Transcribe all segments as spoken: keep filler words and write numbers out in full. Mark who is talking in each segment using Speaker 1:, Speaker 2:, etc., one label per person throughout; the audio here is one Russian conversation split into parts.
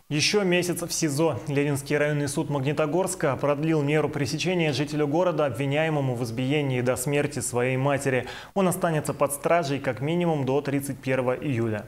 Speaker 1: Еще месяц в СИЗО. Ленинский районный суд Магнитогорска продлил меру пресечения жителю города, обвиняемому в избиении до смерти своей матери. Он останется под стражей как минимум до тридцать первого июля.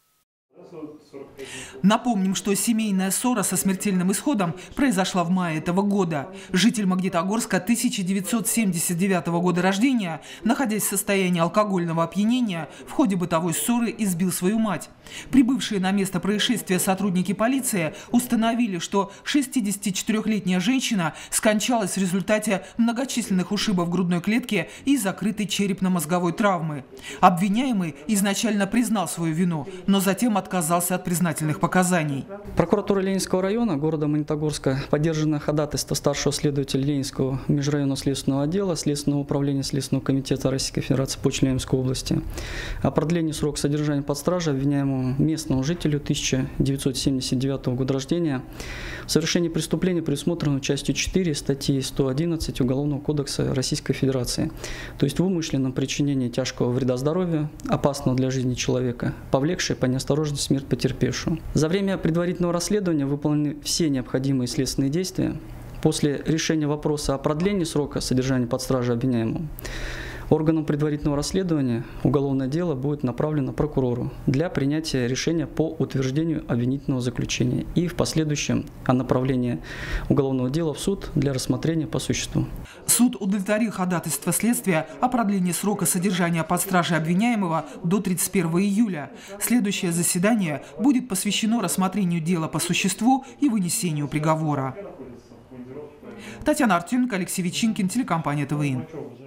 Speaker 2: Напомним, что семейная ссора со смертельным исходом произошла в мае этого года. Житель Магнитогорска тысяча девятьсот семьдесят девятого года рождения, находясь в состоянии алкогольного опьянения, в ходе бытовой ссоры избил свою мать. Прибывшие на место происшествия сотрудники полиции установили, что шестидесятичетырёхлетняя женщина скончалась в результате многочисленных ушибов грудной клетки и закрытой черепно-мозговой травмы. Обвиняемый изначально признал свою вину, но затем отказался от признательных показаний.
Speaker 3: Прокуратура Ленинского района города Магнитогорска поддержано ходатайство старшего следователя Ленинского межрайонного следственного отдела Следственного управления Следственного комитета Российской Федерации по Челябинской области о продлении срока содержания под стражей обвиняемому местному жителю тысяча девятьсот семьдесят девятого года рождения в совершении преступления, предусмотренного частью четыре статьи сто одиннадцать Уголовного кодекса Российской Федерации, то есть в умышленном причинении тяжкого вреда здоровью, опасного для жизни человека, повлекшей по неосторожности смерть потерпевшего. За время предварительного расследования выполнены все необходимые следственные действия. После решения вопроса о продлении срока содержания под стражей обвиняемого органом предварительного расследования уголовное дело будет направлено прокурору для принятия решения по утверждению обвинительного заключения и в последующем о направлении уголовного дела в суд для рассмотрения по существу.
Speaker 2: Суд удовлетворил ходатайство следствия о продлении срока содержания под стражей обвиняемого до тридцать первого июля. Следующее заседание будет посвящено рассмотрению дела по существу и вынесению приговора. Татьяна Артеменко, Алексей Ветчинкин, телекомпания ТВИ.